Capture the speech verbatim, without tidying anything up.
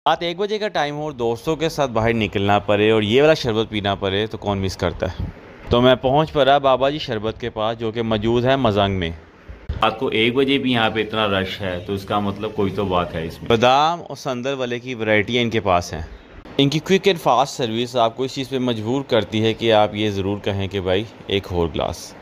रात एक बजे का टाइम हो और दोस्तों के साथ बाहर निकलना पड़े और ये वाला शरबत पीना पड़े तो कौन मिस करता है। तो मैं पहुंच पड़ा बाबा जी शरबत के पास, जो कि मौजूद है मजांग में। रात को एक बजे भी यहाँ पे इतना रश है तो इसका मतलब कोई तो बात है इसमें। बादाम और संदल वाले की वैरायटी इनके पास हैं। इनकी क्विक एंड फास्ट सर्विस आपको इस चीज़ पे मजबूर करती है कि आप ये ज़रूर कहें कि भाई एक और ग्लास।